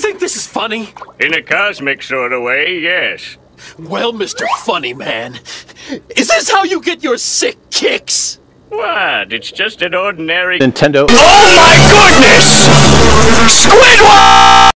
think this is funny? In a cosmic sort of way, yes. Well, Mr. Funny Man, is this how you get your sick kicks? What? It's just an ordinary Nintendo. Oh my goodness! Squidward!